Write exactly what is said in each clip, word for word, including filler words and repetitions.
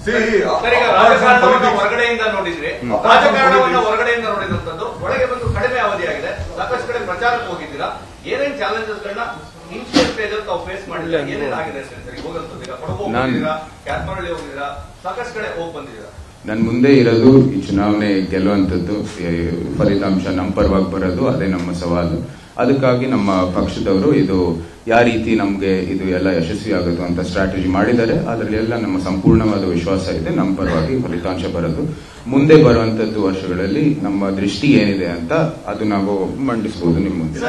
ರಾಜಕಾರಣವನ್ನು ಹೊರಗಡೆಯಿಂದ ನೋಡಿದ್ರೆ ರಾಜಕಾರಣವನ್ನು ಹೊರಗಡೆಯಿಂದ ನೋಡಿದಂತದ್ದು ಒಳಗೆ ಬಂದು ಕಡಿಮೆ ಅವಧಿಯಾಗಿದೆ. ಸಾಕಷ್ಟು ಕಡೆ ಪ್ರಚಾರಕ್ಕೆ ಹೋಗಿದ್ದೀರಾ, ಏನೇನ್ ಚಾಲೆಂಜಸ್ ಗಳನ್ನ ಇನ್ಶಿಯಲ್ ಸ್ಟೇಜ್ ಅಲ್ಲಿ ತಾವು ಫೇಸ್ ಮಾಡಿಲ್ಲ, ಏನೇನಾಗಿದೆ ಸರಿ ಹೋಗಂತೀರಾ? ಕೊಡಗು ಹೋಗಿದ್ದೀರಾ, ಕ್ಯಾತ್ಮರಳ್ಳಿ ಹೋಗಿದ್ದೀರಾ, ಸಾಕಷ್ಟು ಕಡೆ ಹೋಗಿ ಬಂದಿದ್ದೀರಾ. ನನ್ನ ಮುಂದೆ ಇರೋದು ಈ ಚುನಾವಣೆ ಗೆಲ್ಲುವಂಥದ್ದು, ಫಲಿತಾಂಶ ನಮ್ಮ ಪರವಾಗಿ ಬರೋದು, ಅದೇ ನಮ್ಮ ಸವಾಲು. ಅದಕ್ಕಾಗಿ ನಮ್ಮ ಪಕ್ಷದವರು ಇದು ಯಾವ ರೀತಿ ನಮಗೆ ಇದು ಎಲ್ಲ ಯಶಸ್ವಿ ಆಗೋದು ಅಂತ ಸ್ಟ್ರಾಟಜಿ ಮಾಡಿದ್ದಾರೆ. ಅದರಲ್ಲಿ ಎಲ್ಲ ನಮ್ಮ ಸಂಪೂರ್ಣವಾದ ವಿಶ್ವಾಸ ಇದೆ, ನಮ್ಮ ಪರವಾಗಿ ಫಲಿತಾಂಶ ಬರೋದು. ಮುಂದೆ ಬರುವಂತದ್ದು ವರ್ಷಗಳಲ್ಲಿ ನಮ್ಮ ದೃಷ್ಟಿ ಏನಿದೆ ಅಂತ ಅದು ನಾವು ಮಂಡಿಸಬಹುದು ನಿಮ್ಮ ಮುಂದೆ.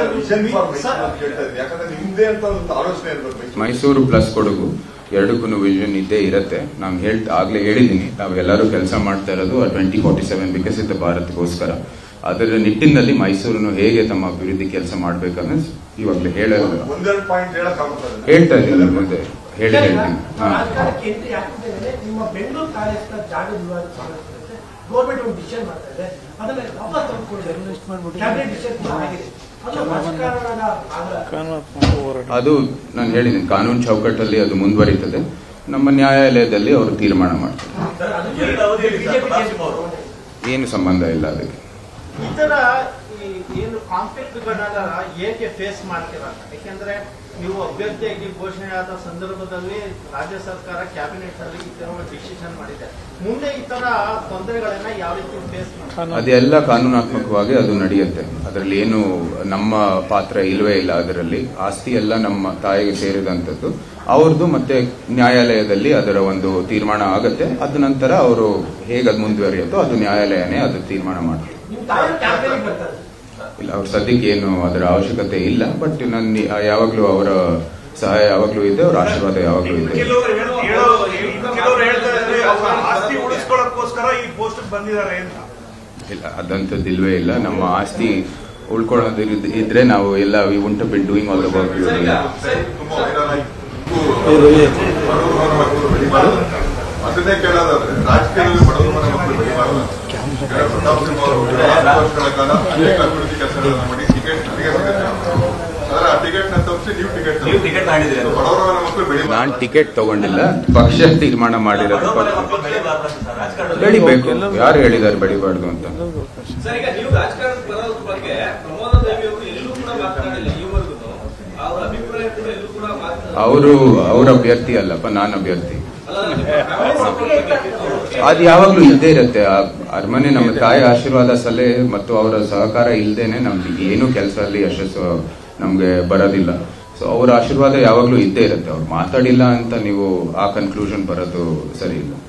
ಮೈಸೂರು ಪ್ಲಸ್ ಕೊಡಗು ಎರಡಕ್ಕೂ ವಿಷನ್ ಇದ್ದೇ ಇರುತ್ತೆ. ನಾನು ಹೇಳ್ತಾ ಆಗ್ಲೇ ಹೇಳಿದ್ದೀನಿ, ನಾವೆಲ್ಲರೂ ಕೆಲಸ ಮಾಡ್ತಾ ಇರೋದು ಟ್ವೆಂಟಿ ಫಾರ್ಟಿ ಸೆವೆನ್ ವಿಕಸಿತ ಭಾರತಕ್ಕೋಸ್ಕರ. ಅದರ ನಿಟ್ಟಿನಲ್ಲಿ ಮೈಸೂರನ್ನು ಹೇಗೆ ತಮ್ಮ ಅಭಿವೃದ್ಧಿ ಕೆಲಸ ಮಾಡ್ಬೇಕನ್ನ ಇವಾಗಲೇ ಹೇಳೋದು ಹೇಳ್ತಾ ಇದ್ದೀನಿ, ಮುಂದೆ ಹೇಳಿ ಹೇಳ್ತೀನಿ. ಅದು ನಾನು ಹೇಳಿದ್ದೀನಿ, ಕಾನೂನು ಚೌಕಟ್ಟಲ್ಲಿ ಅದು ಮುಂದುವರಿತದೆ. ನಮ್ಮ ನ್ಯಾಯಾಲಯದಲ್ಲಿ ಅವರು ತೀರ್ಮಾನ ಮಾಡ್ತಾರೆ. ಏನು ಸಂಬಂಧ ಇಲ್ಲ ಅದಕ್ಕೆ. ಈ ತರ ಏನು ಕಾನ್ಫ್ಲಿಕ್ಟ್ ಗಳನ್ನ ಹೇಗೆ ಫೇಸ್ ಮಾಡ್ತೀರಾ? ಯಾಕೆಂದ್ರೆ ನೀವು ಅಭ್ಯರ್ಥಿಯಾಗಿ ಘೋಷಣೆಯಾದ ಸಂದರ್ಭದಲ್ಲಿ ರಾಜ್ಯ ಸರ್ಕಾರ ಕ್ಯಾಬಿನೆಟ್ ಅಲ್ಲಿ ಈ ತರ ಡಿಸಿಷನ್ ಮಾಡಿದೆ. ಮುಂದೆ ಈ ತರ ತೊಂದರೆಗಳನ್ನ ಯಾವ ರೀತಿ ಫೇಸ್ ಮಾಡ್ತಾರೆ? ಅದೆಲ್ಲ ಕಾನೂನಾತ್ಮಕವಾಗಿ ಅದು ನಡೆಯುತ್ತೆ. ಅದರಲ್ಲಿ ಏನು ನಮ್ಮ ಪಾತ್ರ ಇಲ್ವೇ ಇಲ್ಲ. ಅದರಲ್ಲಿ ಆಸ್ತಿ ಎಲ್ಲ ನಮ್ಮ ತಾಯಿಗೆ ಸೇರಿದಂಥದ್ದು, ಅವ್ರದ್ದು ಮತ್ತೆ ನ್ಯಾಯಾಲಯದಲ್ಲಿ ಅದರ ಒಂದು ತೀರ್ಮಾನ ಆಗುತ್ತೆ. ಅದ ನಂತರ ಅವರು ಹೇಗೆ ಅದು ಮುಂದುವರಿಯುತ್ತೋ ಅದು ನ್ಯಾಯಾಲಯನೇ ಅದು ತೀರ್ಮಾನ ಮಾಡುತ್ತೆ. ಇಲ್ಲ, ಅವ್ರ ಸದ್ಯಕ್ಕೆ ಏನು ಅದರ ಅವಶ್ಯಕತೆ ಇಲ್ಲ. ಬಟ್ ನನ್ನ ಯಾವಾಗ್ಲೂ ಅವರ ಸಹಾಯ ಯಾವಾಗ್ಲೂ ಇದೆ, ಅವರ ಆಶೀರ್ವಾದ ಯಾವಾಗ್ಲೂ ಇದೆ. ಇಲ್ಲ, ಅದಂಥದ್ದು ಇಲ್ವೇ ಇಲ್ಲ. ನಮ್ಮ ಆಸ್ತಿ ಉಳ್ಕೊಳ್ಳೋದು ಇದ್ರೆ ನಾವು ಎಲ್ಲ we want to be doing all the work. ಅದನ್ನೇ ಕೇಳೋದಾದ್ರೆ ರಾಜಕೀಯದಲ್ಲಿ ಬಡವರ ಮನೆ ಮಕ್ಕಳು ಬೆಳಿಬಾರಲ್ಲ. ವರ್ಷಗಳ ಕಾಲ ಅನೇಕ ಅಭಿವೃದ್ಧಿ ಕೆಲಸಗಳನ್ನು ಮಾಡಿ ಟಿಕೆಟ್ ನನಗೆ ಸಿಗುತ್ತೆ. ಅದರ ಆ ಟಿಕೆಟ್ ನ ತಪ್ಪಿಸಿ ನೀವು ಟಿಕೆಟ್ ಬಡವರ ಮನೆ ಮಕ್ಕಳು ಬೆಳಿ. ನಾನು ಟಿಕೆಟ್ ತಗೊಂಡಿಲ್ಲ, ಪಕ್ಷ ತೀರ್ಮಾನ ಮಾಡಿರೋದು. ಬೆಳಿಬೇಕು, ಯಾರು ಹೇಳಿದ್ದಾರೆ ಬೆಳಿಬಾರ್ದು ಅಂತ? ಅವರು ಅವ್ರ ಅಭ್ಯರ್ಥಿ ಅಲ್ಲಪ್ಪ, ನಾನು ಅಭ್ಯರ್ಥಿ. ಅದು ಯಾವಾಗ್ಲೂ ಇದ್ದೇ ಇರುತ್ತೆ. ಅರಮನೆ ನಮ್ಮ ತಾಯಿ ಆಶೀರ್ವಾದ ಸಲಹೆ ಮತ್ತು ಅವರ ಸಹಕಾರ ಇಲ್ದೇನೆ ನಮ್ಗೆ ಏನು ಕೆಲಸದಲ್ಲಿ ಯಶಸ್ಸು ನಮ್ಗೆ ಬರೋದಿಲ್ಲ. ಸೊ ಅವರ ಆಶೀರ್ವಾದ ಯಾವಾಗ್ಲೂ ಇದ್ದೇ ಇರುತ್ತೆ. ಅವ್ರು ಮಾತಾಡಿಲ್ಲ ಅಂತ ನೀವು ಆ ಕನ್ಕ್ಲೂಷನ್ ಬರೋದು ಸರಿ ಇಲ್ಲ.